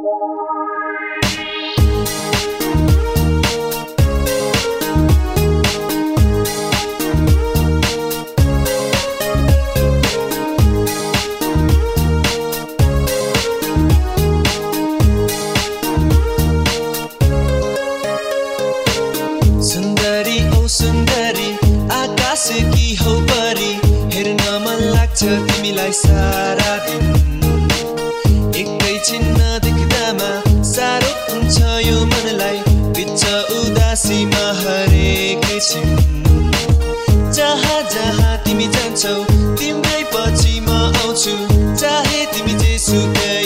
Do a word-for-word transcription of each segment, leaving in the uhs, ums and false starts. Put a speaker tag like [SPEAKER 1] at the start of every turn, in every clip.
[SPEAKER 1] सुन्दरी औ सुन्दरी आकाश की हौ परी हेर्न मन लाग्छ तिमीलाई सारा दिन एकैछिन नदेख्दामा साह्रो हुन्छ यो मनलाई बिच उदासीमा हरेक छिन जहाँ जहाँ तिमी जान्छौ तिम्रै पछि म आउँछु चाहे तिमी जेसुकै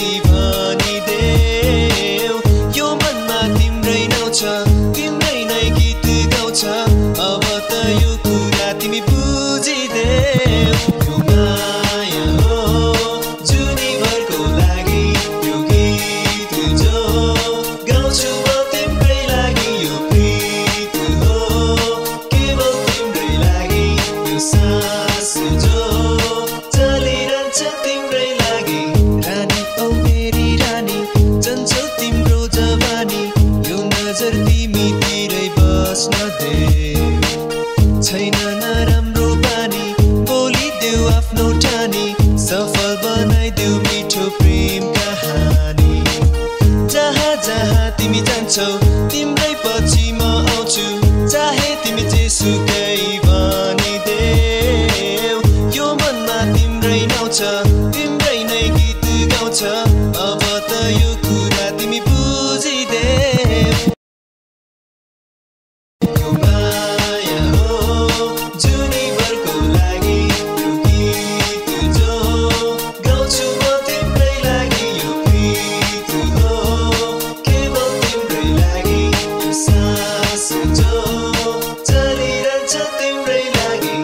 [SPEAKER 1] भनिदेऊ यो मनमा तिम्रै नाउँ छ तिम्रै नै गीत गाउँछ अब त यो कुरा तिमी बुझिदेऊ यो माया हो जुनीभरको लागि यो गीत जो गाउँछु म तिम्रै लागि यो प्रीत हो केवल तिम्रै लागि यो सास जो चलिरहन्छ तिम्रै लागि रानी औ मेरी रानी जान्छौ तिम्रो जवानी यो नजर तिमीतिरै बस्न देऊ छैन नराम्रो बानी बोलिदेऊ आफ्नो ठानी सफल बनाइदेऊ मिठो प्रेम कहानी जहाँ जहाँ तिमी जान्छौ तिम्रै पछि म आउँछु चाहे तिमी जेसुकै भनिदेऊ यो मनमा तिम्रै नाउँ छ तिम्रै नै गीत गाउँछ अब त यो कुरा तिमी बुझिदेऊ यो माया हो जुनीभरको लागि यो गीत जो गाउँछु म तिम्रै लागि यो प्रीत हो केवल तिम्रै लागि यो सास जो चलिरहन्छ तिम्रै लागि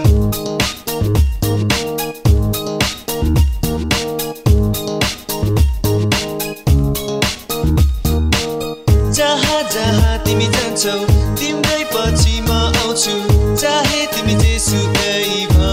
[SPEAKER 1] जहाँ जहाँ तिमी जान्छौ तिम्रै पछि म आउँछु चाहे तिमी जेसुकै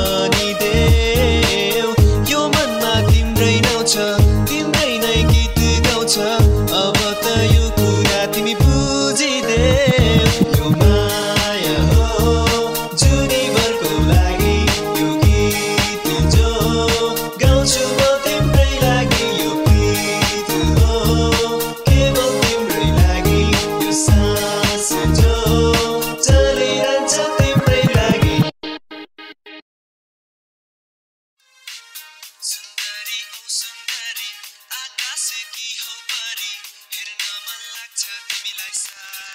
[SPEAKER 1] भनिदेऊ यो मनमा तिम्रै नाउँ छ तिम्रै नै गीत गाउँछ अब त यो कुरा तिमी बुझिदेऊ यो माया हो जुनीभरको लागि यो गीत जो गाउँछु म तिम्रै लागि यो प्रीत हो केवल तिम्रै लागि यो सास जो चलिरहन्छ तिम्रै लागि सुन्दरी औ सुन्दरी आकाश की हौ परी हेर्न मन लाग्छ तिमीलाई सारा